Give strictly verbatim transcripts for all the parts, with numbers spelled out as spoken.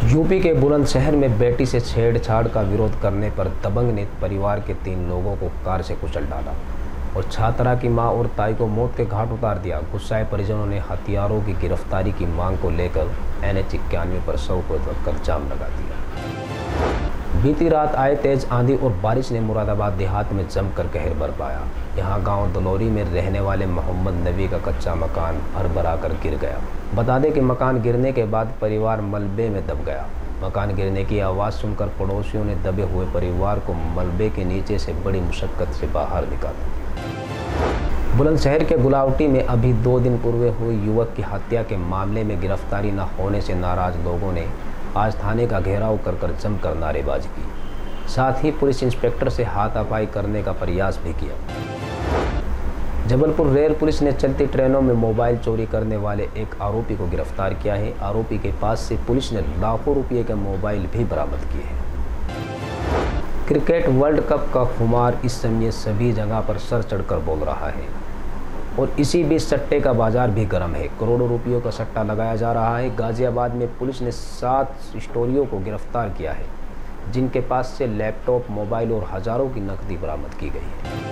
UP के बुलंदशहर में बेटी से छेड़छाड़ का विरोध करने पर दबंग ने परिवार के तीन लोगों को कार से कुचल डाला और छात्रा की मां और ताई को मौत के घाट उतार दिया। गुस्साए परिजनों ने हथियारों की गिरफ्तारी की मांग को लेकर एन एच इक्यानवे पर शव को रखकर जाम लगा दिया। बीती रात आए तेज आंधी और बारिश ने मुरादाबाद देहात में जमकर कहर बरपाया। यहां गांव दलौरी में रहने वाले मोहम्मद नबी का कच्चा मकान भर भरा कर गिर गया। बता दें कि मकान गिरने के बाद परिवार मलबे में दब गया। मकान गिरने की आवाज़ सुनकर पड़ोसियों ने दबे हुए परिवार को मलबे के नीचे से बड़ी मुशक्कत से बाहर निकाला। बुलंदशहर के गुलावटी में अभी दो दिन पूर्व हुई युवक की हत्या के मामले में गिरफ्तारी न होने से नाराज लोगों ने आज थाने का घेराव कर कर जमकर नारेबाजी की। साथ ही पुलिस इंस्पेक्टर से हाथापाई करने का प्रयास भी किया। जबलपुर रेल पुलिस ने चलती ट्रेनों में मोबाइल चोरी करने वाले एक आरोपी को गिरफ्तार किया है। आरोपी के पास से पुलिस ने लाखों रुपये के मोबाइल भी बरामद किए हैं। क्रिकेट वर्ल्ड कप का खुमार इस समय सभी जगह पर सर चढ़कर बोल रहा है और इसी बीच सट्टे का बाजार भी गर्म है। करोड़ों रुपयों का सट्टा लगाया जा रहा है। गाजियाबाद में पुलिस ने सात स्टोरियों को गिरफ्तार किया है, जिनके पास से लैपटॉप, मोबाइल और हजारों की नकदी बरामद की गई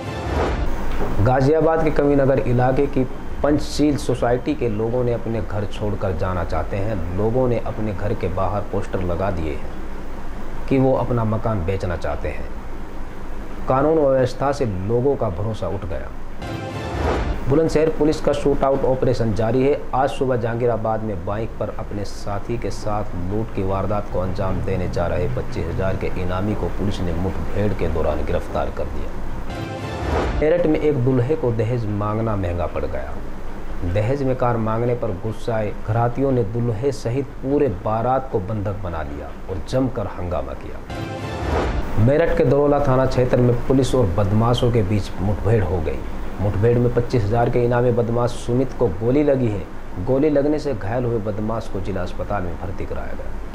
है। गाजियाबाद के कविनगर इलाके की पंचशील सोसाइटी के लोगों ने अपने घर छोड़कर जाना चाहते हैं। लोगों ने अपने घर के बाहर पोस्टर लगा दिए हैं कि वो अपना मकान बेचना चाहते हैं। कानून व्यवस्था से लोगों का भरोसा उठ गया। बुलंदशहर पुलिस का शूट आउट ऑपरेशन जारी है। आज सुबह जहांगीराबाद में बाइक पर अपने साथी के साथ लूट की वारदात को अंजाम देने जा रहे पच्चीस हजार के इनामी को पुलिस ने मुठभेड़ के दौरान गिरफ्तार कर दिया। मेरठ में एक दूल्हे को दहेज मांगना महंगा पड़ गया। दहेज में कार मांगने पर गुस्साए घरातियों ने दूल्हे सहित पूरे बारात को बंधक बना लिया और जमकर हंगामा किया। मेरठ के दरोला थाना क्षेत्र में पुलिस और बदमाशों के बीच मुठभेड़ हो गई। मुठभेड़ में पच्चीस हजार के इनामी बदमाश सुमित को गोली लगी है। गोली लगने से घायल हुए बदमाश को जिला अस्पताल में भर्ती कराया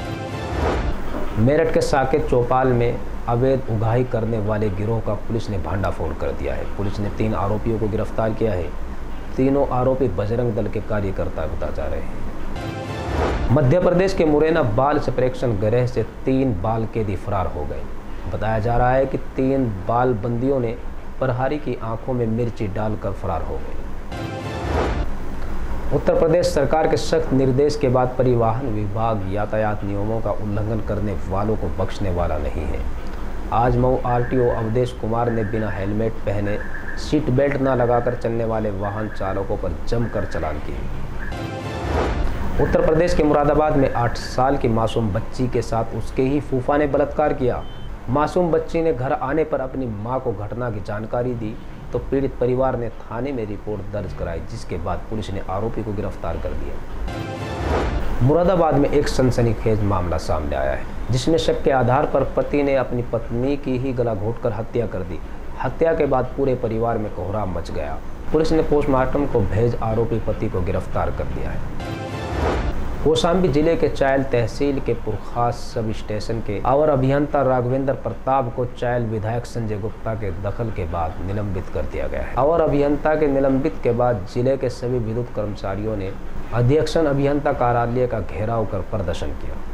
गया। मेरठ के साकेत चौपाल में अवैध उगाही करने वाले गिरोह का पुलिस ने भांडाफोड़ कर दिया है। पुलिस ने तीन आरोपियों को गिरफ्तार किया है। तीनों आरोपी बजरंग दल के कार्यकर्ता बताए जा रहे हैं। मध्य प्रदेश के मुरैना बाल संप्रेक्षण गृह से तीन बाल कैदी फरार हो गए। बताया जा रहा है कि तीन बाल बंदियों ने प्रहरी की आंखों में मिर्ची डालकर फरार हो गए। उत्तर प्रदेश सरकार के सख्त निर्देश के बाद परिवहन विभाग यातायात नियमों का उल्लंघन करने वालों को बख्शने वाला नहीं है। आज Mau R T O Awadhesh Kumar ने बिना हेलमेट पहने सीट बेल्ट न लगाकर चलने वाले वाहन चालकों पर जमकर चालान किए। उत्तर प्रदेश के मुरादाबाद में आठ साल की मासूम बच्ची के साथ उसके ही फूफा ने बलात्कार किया। मासूम बच्ची ने घर आने पर अपनी मां को घटना की जानकारी दी तो पीड़ित परिवार ने थाने में रिपोर्ट दर्ज कराई, जिसके बाद पुलिस ने आरोपी को गिरफ्तार कर दिया। मुरादाबाद में एक सनसनीखेज मामला सामने आया है, जिसमें शक के आधार पर पति ने अपनी पत्नी की ही गला घोंटकर हत्या कर दी। हत्या के बाद पूरे परिवार में कोहराम मच गया। पुलिस ने पोस्टमार्टम को भेज आरोपी पति को गिरफ्तार कर दिया है। कौशाम्बी जिले के चायल तहसील के पुरखास सब स्टेशन के अवर अभियंता राघवेंद्र प्रताप को चायल विधायक संजय गुप्ता के दखल के बाद निलंबित कर दिया गया है। अवर अभियंता के निलंबित के बाद जिले के सभी विद्युत कर्मचारियों ने अधीक्षण अभियंता कार्यालय का घेराव कर प्रदर्शन किया।